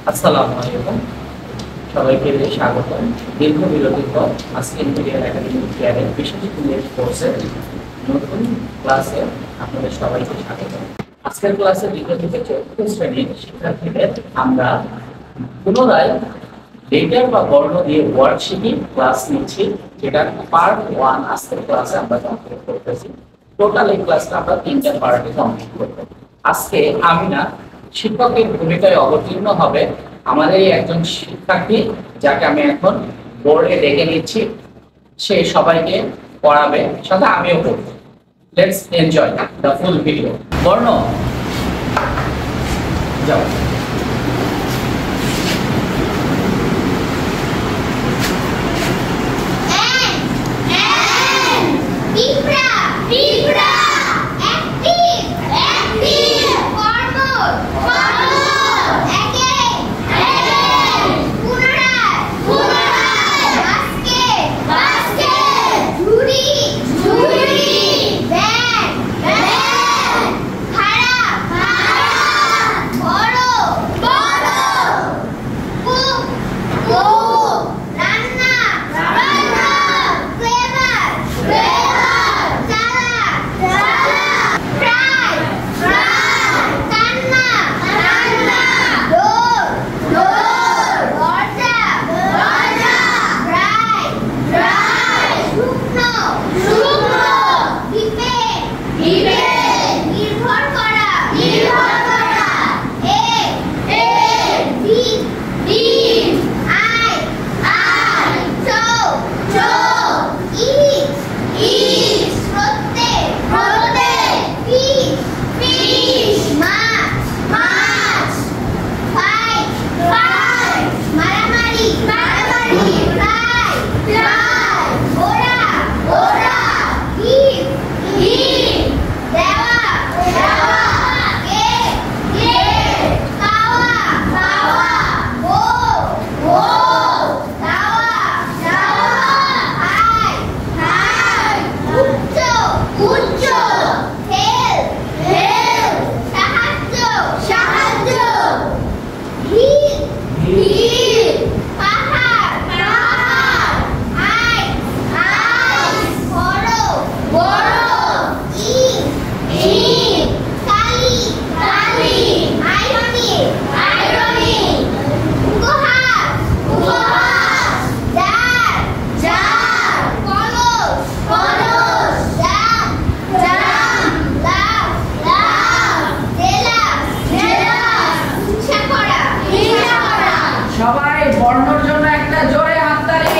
আসসালামু আলাইকুম, সবাইকে স্বাগত। দীর্ঘ বিরতির পর আজকে ইম্পেরিয়াল একাডেমিক কেয়ারের বিশেষ ইংরেজি কোর্সের নতুন ক্লাসে আপনাদের সবাইকে স্বাগত। আজকের ক্লাসে দ্বিতীয় থেকে চতুর্থ শ্রেণীর শিক্ষার্থীদের আমরা পুনরায় লেটার বা বর্ণ দিয়ে ওয়ার্ড শিখি ক্লাস নিচ্ছি, যেটা পার্ট 1 আজকের ক্লাসে আমরা কমপ্লিট করতেছি। টোটাল এই ক্লাসটা আমরা 3টা পার্টে কমপ্লিট করব। আজকে আমি না শিক্ষকের ভূমিকায় অবতীর্ণ হবে আমাদের এই একজন শিক্ষার্থী, যাকে আমি এখন বোর্ডে ডেকে নিচ্ছি। সে সবাইকে পড়াবে, সাথে আমিও পড়ব। Let's enjoy the full video. Barna যাও। সবাই বর্ণর জন্য একটা জোরে হাততালি।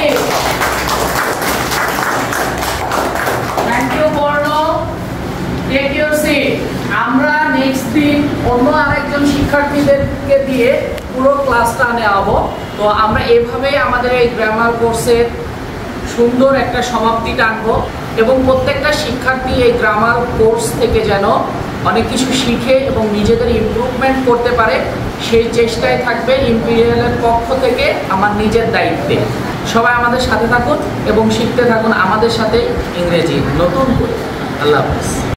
Thank you Barna. Take your seat. আমরা নেক্সট দিন অন্য আরেকজন শিক্ষার্থীদেরকে দিয়ে পুরো ক্লাসটা নেওয়াবো। তো আমরা এভাবেই আমাদের এই গ্রামার কোর্সের সুন্দর একটা সমাপ্তি টানবো এবং প্রত্যেকটা শিক্ষার্থী এই গ্রামার কোর্স থেকে যেন অনেক কিছু শিখে এবং নিজেদের ইমপ্রুভমেন্ট করতে পারে, সেই চেষ্টায় থাকবে ইম্পেরিয়ালের পক্ষ থেকে আমার নিজের দায়িত্বে। সবাই আমাদের সাথে থাকুন এবং শিখতে থাকুন আমাদের সাথে ইংরেজি নতুন করে। আল্লাহ হাফেজ।